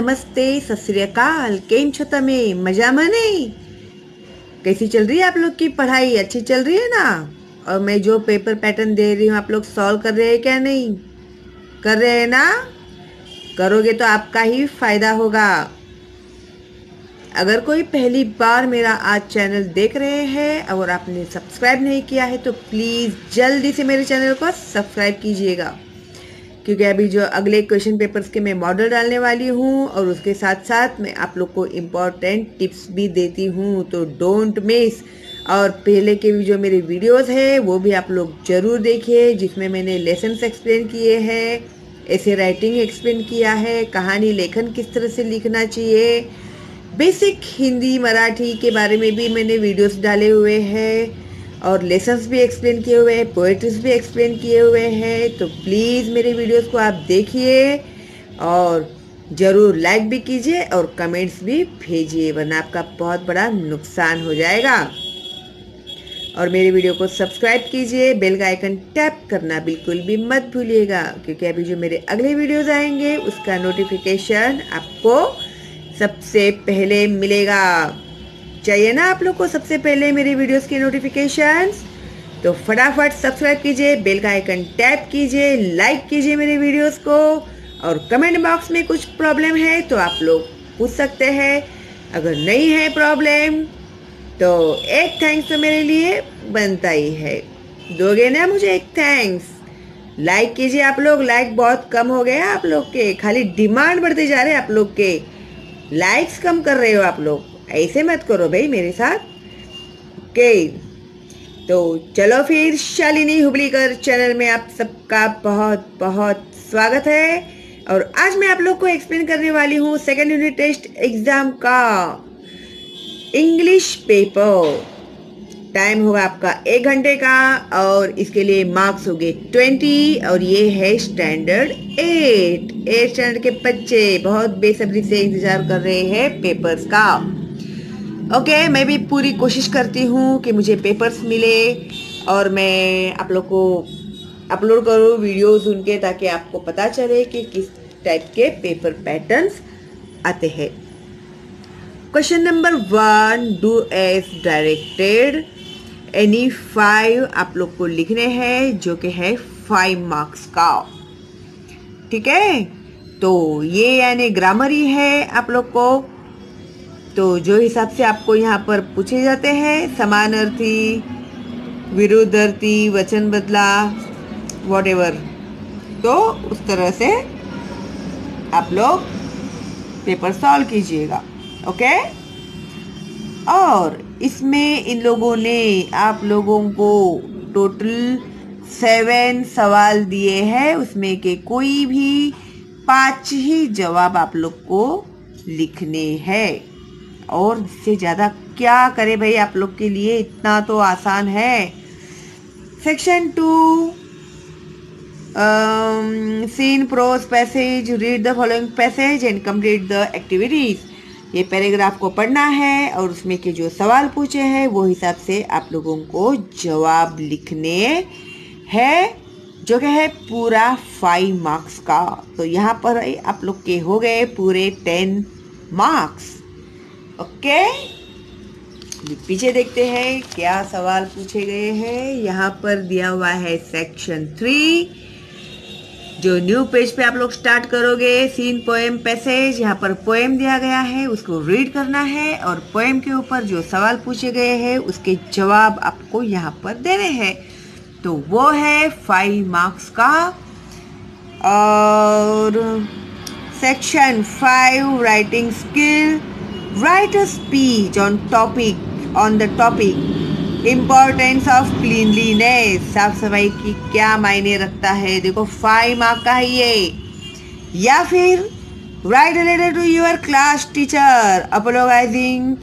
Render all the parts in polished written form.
नमस्ते, सत श्री अकाल। केम छो तमे? मजामा नहीं? कैसी चल रही है आप लोग की पढ़ाई? अच्छी चल रही है ना? और मैं जो पेपर पैटर्न दे रही हूँ आप लोग सॉल्व कर रहे हैं क्या? नहीं कर रहे हैं ना? करोगे तो आपका ही फायदा होगा। अगर कोई पहली बार मेरा आज चैनल देख रहे हैं और आपने सब्सक्राइब नहीं किया है तो प्लीज़ जल्दी से मेरे चैनल को सब्सक्राइब कीजिएगा, क्योंकि अभी जो अगले क्वेश्चन पेपर्स के मैं मॉडल डालने वाली हूँ और उसके साथ साथ मैं आप लोग को इम्पोर्टेंट टिप्स भी देती हूँ, तो डोंट मिस। और पहले के भी जो मेरे वीडियोस है वो भी आप लोग ज़रूर देखिए, जिसमें मैंने लेसन्स एक्सप्लेन किए हैं, ऐसे राइटिंग एक्सप्लेन किया है, कहानी लेखन किस तरह से लिखना चाहिए, बेसिक हिंदी मराठी के बारे में भी मैंने वीडियोस डाले हुए हैं और लेसन्स भी एक्सप्लेन किए हुए हैं, पोएट्रीज भी एक्सप्लेन किए हुए हैं। तो प्लीज़ मेरे वीडियोस को आप देखिए और ज़रूर लाइक भी कीजिए और कमेंट्स भी भेजिए, वरना आपका बहुत बड़ा नुकसान हो जाएगा। और मेरे वीडियो को सब्सक्राइब कीजिए, बेल का आइकन टैप करना बिल्कुल भी मत भूलिएगा, क्योंकि अभी जो मेरे अगले वीडियोज़ आएंगे उसका नोटिफिकेशन आपको सबसे पहले मिलेगा। चाहिए ना आप लोग को सबसे पहले मेरे वीडियोस के नोटिफिकेशंस? तो फटाफट सब्सक्राइब कीजिए, बेल का आइकन टैप कीजिए, लाइक कीजिए मेरे वीडियोस को, और कमेंट बॉक्स में कुछ प्रॉब्लम है तो आप लोग पूछ सकते हैं। अगर नहीं है प्रॉब्लम तो एक थैंक्स तो मेरे लिए बनता ही है। दोगे ना मुझे एक थैंक्स? लाइक कीजिए आप लोग, लाइक बहुत कम हो गया आप लोग के, खाली डिमांड बढ़ते जा रहे हैं आप लोग के, लाइक्स कम कर रहे हो आप लोग। ऐसे मत करो भाई मेरे साथ। ओके, तो चलो फिर शालिनी हुबलीकर चैनल में आप सबका बहुत बहुत स्वागत है। और आज मैं आप लोग को एक्सप्लेन करने वाली हूँ सेकेंड यूनिट टेस्ट एग्जाम का इंग्लिश पेपर। टाइम होगा आपका 1 घंटे का और इसके लिए मार्क्स होंगे 20। और ये है स्टैंडर्ड 8 स्टैंडर्ड के बच्चे बहुत बेसब्री से इंतजार कर रहे हैं पेपर्स का। ओके, मैं भी पूरी कोशिश करती हूँ कि मुझे पेपर्स मिले और मैं आप लोग को अपलोड करूँ वीडियोस उनके, ताकि आपको पता चले कि किस टाइप के पेपर पैटर्न्स आते हैं। Question number 1, do as directed. Any 5 आप लोग को लिखने हैं, जो कि है 5 मार्क्स का। ठीक है, तो ये यानी ग्रामर ही है आप लोग को। तो जो हिसाब से आपको यहाँ पर पूछे जाते हैं, समानार्थी, विरुद्धार्थी, वचन बदला, वॉटेवर, तो उस तरह से आप लोग पेपर सॉल्व कीजिएगा। ओके, और इसमें इन लोगों ने आप लोगों को टोटल 7 सवाल दिए हैं, उसमें के कोई भी 5 ही जवाब आप लोग को लिखने हैं। और इससे ज़्यादा क्या करे भाई आप लोग के लिए, इतना तो आसान है। Section 2, seen prose passage, read the following passage and complete the activities. ये पैराग्राफ को पढ़ना है और उसमें के जो सवाल पूछे हैं वो हिसाब से आप लोगों को जवाब लिखने हैं, जो कि है पूरा 5 मार्क्स का। तो यहाँ पर आप लोग के हो गए पूरे 10 मार्क्स। ओके, पीछे देखते हैं क्या सवाल पूछे गए हैं। यहाँ पर दिया हुआ है सेक्शन 3, जो न्यू पेज पे आप लोग स्टार्ट करोगे। सीन पोएम पैसेज, यहाँ पर पोएम दिया गया है, उसको रीड करना है और पोएम के ऊपर जो सवाल पूछे गए हैं उसके जवाब आपको यहाँ पर देने हैं। तो वो है 5 मार्क्स का। और section 5, writing skill, write a speech on the topic importance of cleanliness. साफ सफाई की क्या मायने रखता है, देखो 5 मार्क का है ये। या फिर write a letter to your class teacher apologising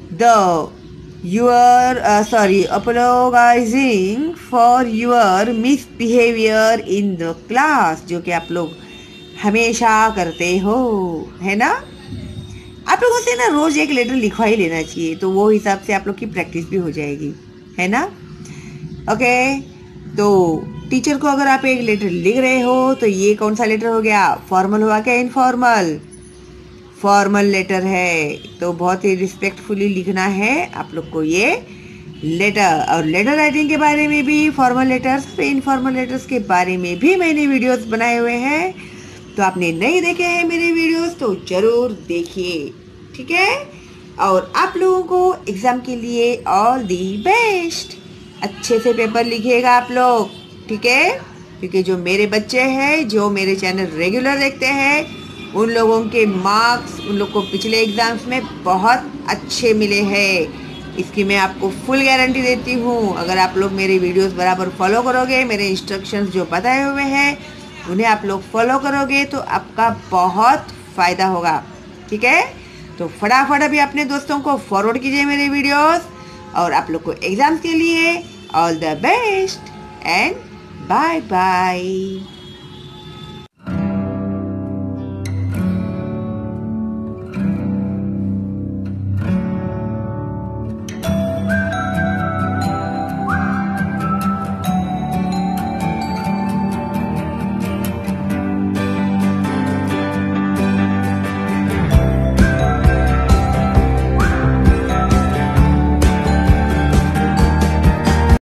for your misbehaviour in the class, जो कि आप लोग हमेशा करते हो, है ना। आप लोगों से ना रोज एक लेटर लिखवा ही लेना चाहिए, तो वो हिसाब से आप लोग की प्रैक्टिस भी हो जाएगी, है ना। ओके, तो टीचर को अगर आप एक लेटर लिख रहे हो तो ये कौन सा लेटर हो गया, फॉर्मल हुआ क्या इनफॉर्मल? फॉर्मल लेटर है, तो बहुत ही रिस्पेक्टफुली लिखना है आप लोग को ये लेटर। और लेटर राइटिंग के बारे में भी, फॉर्मल लेटर्स पे इनफॉर्मल लेटर्स के बारे में भी मैंने वीडियोस बनाए हुए हैं, तो आपने नहीं देखे हैं मेरे वीडियोस तो ज़रूर देखिए, ठीक है। और आप लोगों को एग्ज़ाम के लिए ऑल दी बेस्ट। अच्छे से पेपर लिखिएगा आप लोग, ठीक है, क्योंकि जो मेरे बच्चे हैं जो मेरे चैनल रेगुलर देखते हैं उन लोगों के मार्क्स, उन लोग को पिछले एग्ज़ाम्स में बहुत अच्छे मिले हैं। इसकी मैं आपको फुल गारंटी देती हूँ। अगर आप लोग मेरे वीडियोस बराबर फॉलो करोगे, मेरे इंस्ट्रक्शंस जो बताए हुए हैं उन्हें आप लोग फॉलो करोगे तो आपका बहुत फ़ायदा होगा, ठीक है। तो फटाफट अभी अपने दोस्तों को फॉरवर्ड कीजिए मेरे वीडियोस। और आप लोग को एग्ज़ाम्स के लिए all the best and bye bye.